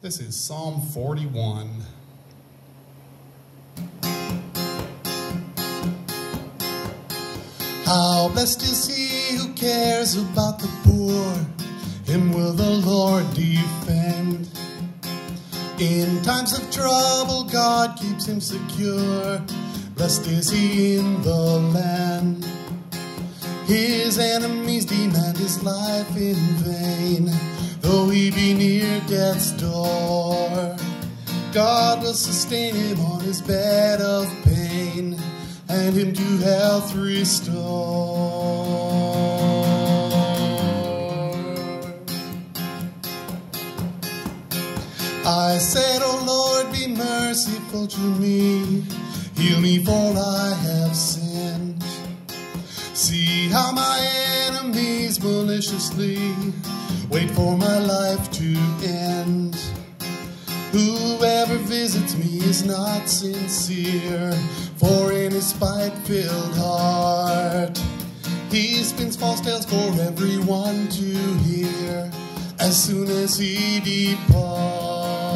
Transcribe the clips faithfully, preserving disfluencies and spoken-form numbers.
This is Psalm forty-one. How blessed is he who cares about the poor, him will the Lord defend. In times of trouble, God keeps him secure, blessed is he in the land. His enemies demand his life in vain, though he be near death's door. God will sustain him on his bed of pain, and him to health restore. I said, O Lord, be merciful to me, heal me for I have sinned. See how my enemies maliciously wait for my life to end. Whoever visits me is not sincere, for in his spite-filled heart he spins false tales for everyone to hear as soon as he departs.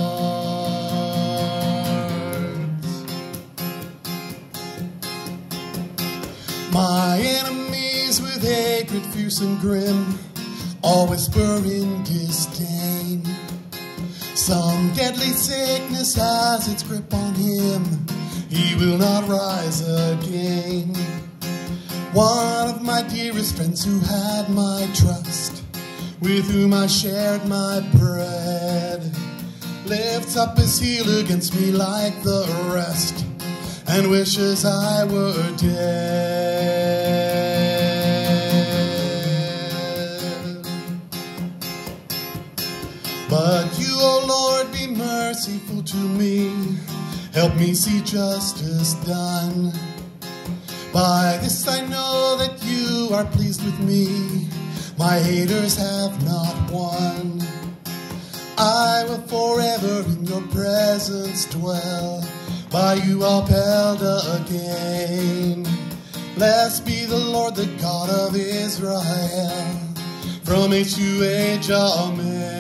My enemies with hatred fierce and grim all whisper in disdain. Some deadly sickness has its grip on him, he will not rise again. One of my dearest friends who had my trust, with whom I shared my bread, lifts up his heel against me like the rest, and wishes I were dead. But you, O Lord, be merciful to me, help me see justice done. By this I know that you are pleased with me, my haters have not won. I will forever in your presence dwell, by you upheld again. Blessed be the Lord, the God of Israel, from age to age, amen.